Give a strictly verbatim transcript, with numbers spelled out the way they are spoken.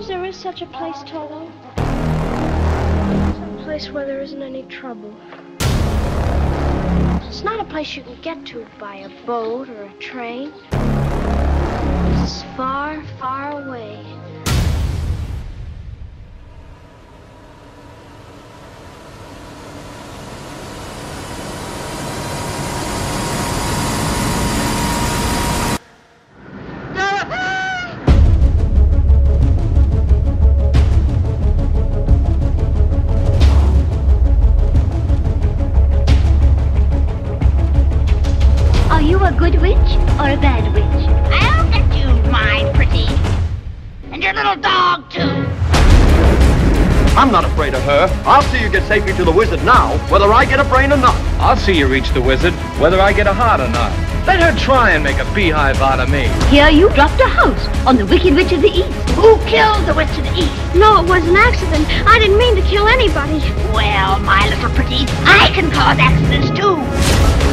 suppose there is such a place, Toto? Some place where there isn't any trouble. It's not a place you can get to by a boat or a train. It's far, far away. A good witch or a bad witch? I'll get you, my pretty. And your little dog, too. I'm not afraid of her. I'll see you get safely to the wizard now, whether I get a brain or not. I'll see you reach the wizard, whether I get a heart or not. Let her try and make a beehive out of me. Here you dropped a house on the Wicked Witch of the East. Who killed the Witch of the East? No, it was an accident. I didn't mean to kill anybody. Well, my little pretty, I can cause accidents, too.